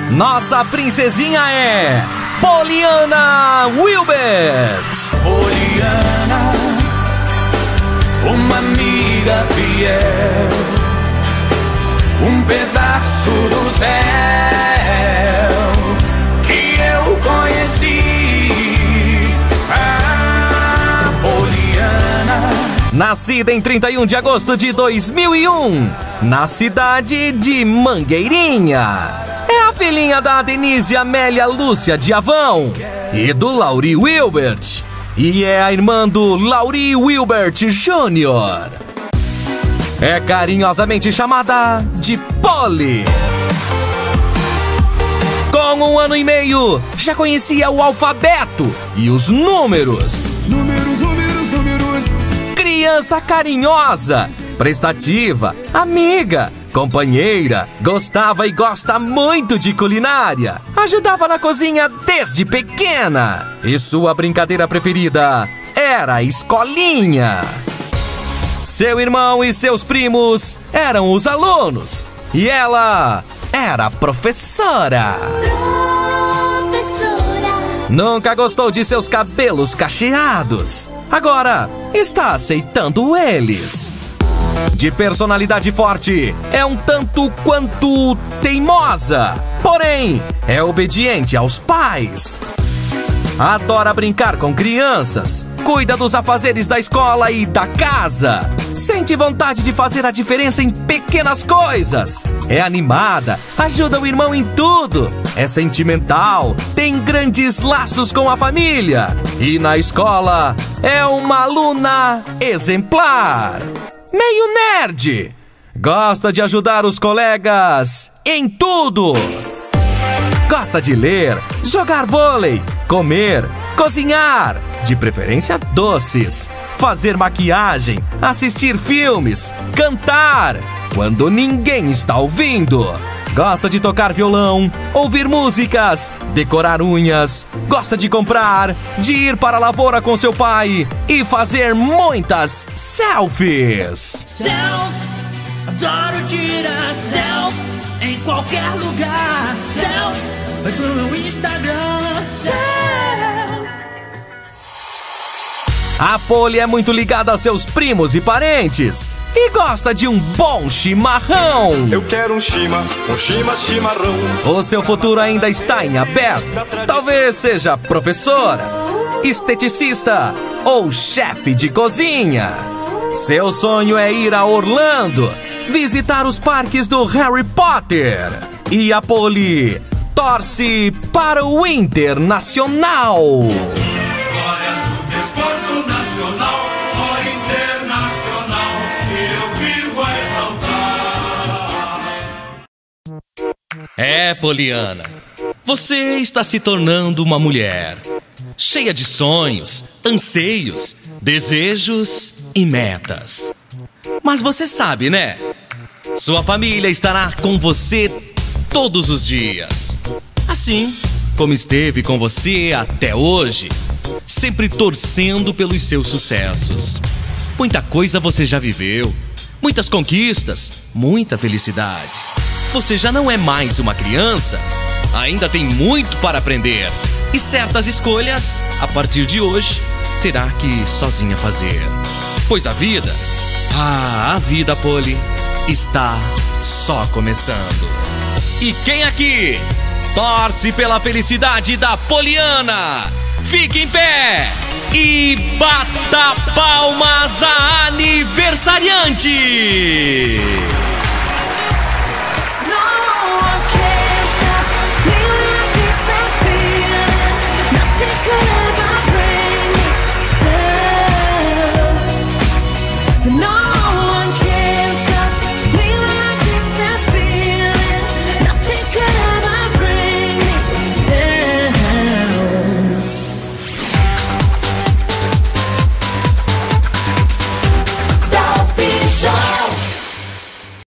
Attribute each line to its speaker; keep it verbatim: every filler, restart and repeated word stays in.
Speaker 1: Nossa princesinha é Poliana Wilbert.
Speaker 2: Poliana, uma amiga fiel, um pedaço do céu que eu conheci. Ah, Poliana.
Speaker 1: Nascida em trinta e um de agosto de dois mil e um, na cidade de Mangueirinha. É a filhinha da Denise Amélia Lúcia de Avão e do Lauri Wilbert. E é a irmã do Lauri Wilbert Júnior. É carinhosamente chamada de Poli. Com um ano e meio, já conhecia o alfabeto e os números.
Speaker 2: Números, números, números.
Speaker 1: Criança carinhosa, prestativa, amiga, companheira, gostava e gosta muito de culinária. Ajudava na cozinha desde pequena. E sua brincadeira preferida era a escolinha. Seu irmão e seus primos eram os alunos. E ela era a professora. Professora. Nunca gostou de seus cabelos cacheados. Agora está aceitando eles. De personalidade forte, é um tanto quanto teimosa, porém é obediente aos pais. Adora brincar com crianças, cuida dos afazeres da escola e da casa. Sente vontade de fazer a diferença em pequenas coisas. É animada, ajuda o irmão em tudo. É sentimental, tem grandes laços com a família. E na escola é uma aluna exemplar. Meio nerd. Gosta de ajudar os colegas em tudo. Gosta de ler, jogar vôlei, comer, cozinhar, de preferência doces, fazer maquiagem, assistir filmes, cantar, quando ninguém está ouvindo. Gosta de tocar violão, ouvir músicas, decorar unhas, gosta de comprar, de ir para a lavoura com seu pai e fazer muitas selfies.
Speaker 3: Selfie, adoro tirar selfie em qualquer lugar. Selfie, vai pro meu Instagram. Selfie.
Speaker 1: A Poli é muito ligada a seus primos e parentes e gosta de um bom chimarrão.
Speaker 2: Eu quero um chima, um chima, chimarrão.
Speaker 1: O seu futuro ainda está em aberto. Talvez seja professora, esteticista ou chefe de cozinha. Seu sonho é ir a Orlando, visitar os parques do Harry Potter. E a Poli torce para o Internacional.
Speaker 4: Glória do desporto nacional, ó Internacional, que eu vivo a exaltar.
Speaker 1: É, Poliana, você está se tornando uma mulher cheia de sonhos, anseios, desejos e metas. Mas você sabe, né? Sua família estará com você todos os dias. Assim como esteve com você até hoje, sempre torcendo pelos seus sucessos. Muita coisa você já viveu, muitas conquistas, muita felicidade. Você já não é mais uma criança, ainda tem muito para aprender. E certas escolhas, a partir de hoje, terá que sozinha fazer. Pois a vida, ah, a vida, Poli, está só começando. E quem aqui torce pela felicidade da Poliana? Fique em pé e bata palmas à aniversariante!